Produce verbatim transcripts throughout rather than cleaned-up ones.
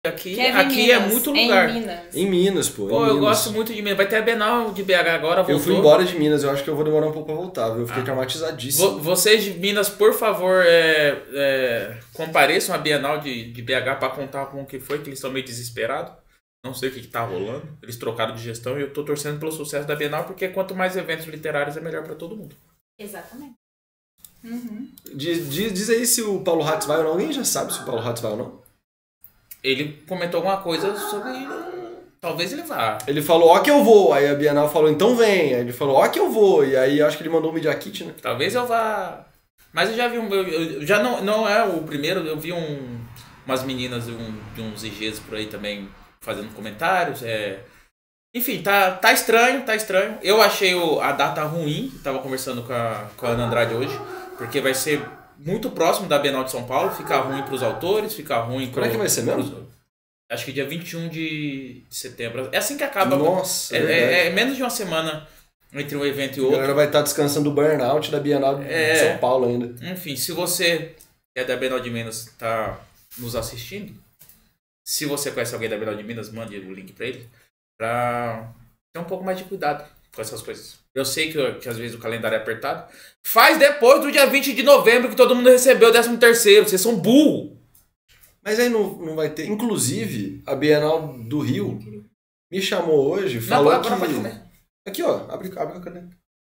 Aqui, aqui é muito lugar. Em Minas. Em Minas, pô. Pô, em eu Minas. gosto muito de Minas. Vai ter a Bienal de B H agora, voltou. Eu fui embora de Minas, eu acho que eu vou demorar um pouco pra voltar, viu? Eu fiquei ah. traumatizadíssimo. Vocês de Minas, por favor, é, é, compareçam à Bienal de, de B H pra contar como que foi, que eles estão meio desesperados. Não sei o que, que tá rolando. Eles trocaram de gestão e eu tô torcendo pelo sucesso da Bienal, porque quanto mais eventos literários é melhor pra todo mundo. Exatamente. Uhum. Diz, diz, diz aí se o Paulo Hatz vai ou não. Alguém já sabe se o Paulo Hatz vai ou não? Ele comentou alguma coisa sobre... Talvez ele vá. Ele falou, ó que eu vou. Aí a Bienal falou, então vem. Aí ele falou, ó que eu vou. E aí acho que ele mandou um Media Kit, né? Talvez eu vá... Mas eu já vi um... Eu, eu já não, não é o primeiro. Eu vi um, umas meninas de, um, de uns I Gs por aí também fazendo comentários. É... Enfim, tá, tá estranho, tá estranho. Eu achei o, a data ruim. Tava conversando com a, com a Ana Andrade hoje. Porque vai ser... muito próximo da Bienal de São Paulo, fica ruim para os autores, fica ruim para... Quando é que vai ser mesmo? Pros, acho que dia vinte e um de setembro. É assim que acaba. Nossa, é, é, é menos de uma semana entre um evento e outro. A galera vai estar descansando do burnout da Bienal é, de São Paulo ainda. Enfim, se você é da Bienal de Minas, está nos assistindo, se você conhece alguém da Bienal de Minas, mande o link para ele, para ter um pouco mais de cuidado com essas coisas. Eu sei que, que às vezes o calendário é apertado. Faz depois do dia vinte de novembro que todo mundo recebeu o décimo terceiro. Vocês são burro. Mas aí não, não vai ter... Inclusive, a Bienal do Rio me chamou hoje, falou não, agora que... pode comer. Aqui, ó. Abre, abre a caneta.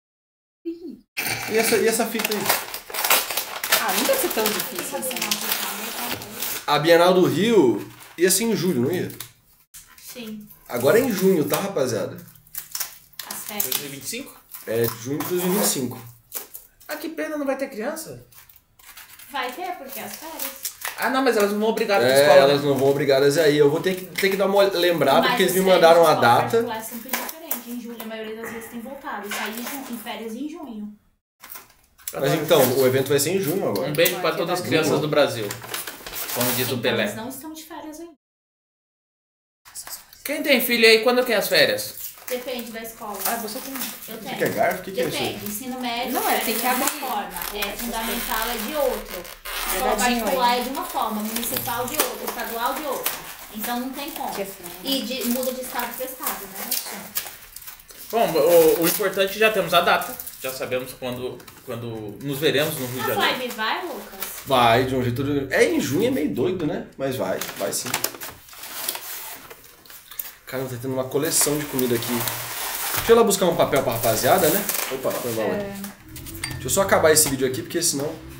E essa, e essa fita aí? Ah, não deve ser tão difícil assim. A Bienal do Rio ia ser em julho, não ia? Sim. Agora é em junho, tá, rapaziada? dois mil e vinte e cinco? É, junho de dois mil e vinte e cinco. Ah, que pena, não vai ter criança? Vai ter, porque as férias. Ah, não, mas elas não vão obrigadas é, pra escola. elas né? não vão obrigadas aí. Eu vou ter que, ter que dar uma lembrada, porque eles me mandaram a data. Mas é sempre diferente. Em julho, a maioria das vezes tem voltado. Isso aí em férias em junho. Mas então, o evento vai ser em junho agora. Um beijo pra todas as crianças do Brasil. Como diz o Pelé. Eles não estão de férias ainda. Quem tem filho aí, quando que é as férias? Depende da escola. Ah, você tem. Eu tenho. O que é garfo? O que, que é isso? Depende. Ensino médio Não, é, é tem de que uma abrir. forma. É fundamental é de outro. Escola Verdadinho particular aí. é de uma forma. Municipal de outra. Estadual de outra. Então não tem como. E de, muda de estado para estado, né? Bom, o, o importante já temos a data. Já sabemos quando, quando nos veremos no Rio de A Janeiro. live vai, Lucas? Vai, de um jeito... É em junho, é meio doido, né? Mas vai, vai sim. Cara, tá tendo uma coleção de comida aqui. Deixa eu ir lá buscar um papel pra rapaziada, né? Opa, foi mal. É. Deixa eu só acabar esse vídeo aqui, porque senão...